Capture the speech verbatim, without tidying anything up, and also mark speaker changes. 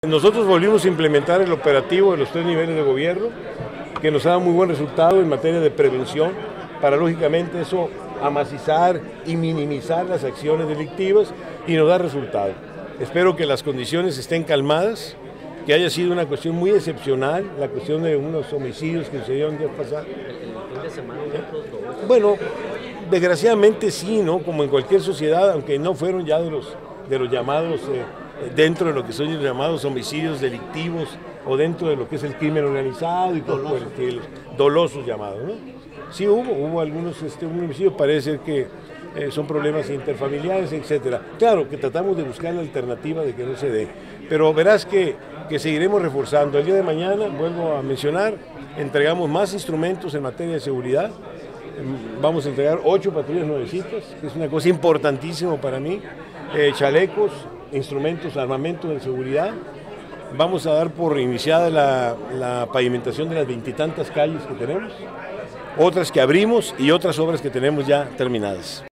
Speaker 1: Nosotros volvimos a implementar el operativo de los tres niveles de gobierno, que nos ha dado muy buen resultado en materia de prevención, para lógicamente eso amacizar y minimizar las acciones delictivas y nos da resultado. Espero que las condiciones estén calmadas, que haya sido una cuestión muy excepcional, la cuestión de unos homicidios que sucedieron días pasados. Bueno, desgraciadamente sí, ¿no? Como en cualquier sociedad, aunque no fueron ya de los, de los llamados, eh, dentro de lo que son los llamados homicidios delictivos o dentro de lo que es el crimen organizado y todo el estilo, dolosos llamados, ¿no? Sí hubo, hubo algunos este, un homicidio, parece ser que eh, son problemas interfamiliares, etcétera. Claro que tratamos de buscar la alternativa de que no se dé, pero verás que, que seguiremos reforzando. El día de mañana, vuelvo a mencionar, entregamos más instrumentos en materia de seguridad. Vamos a entregar ocho patrullas nuevecitas, que es una cosa importantísima para mí, eh, chalecos, instrumentos, armamento de seguridad. Vamos a dar por iniciada la, la pavimentación de las veintitantas calles que tenemos, otras que abrimos y otras obras que tenemos ya terminadas.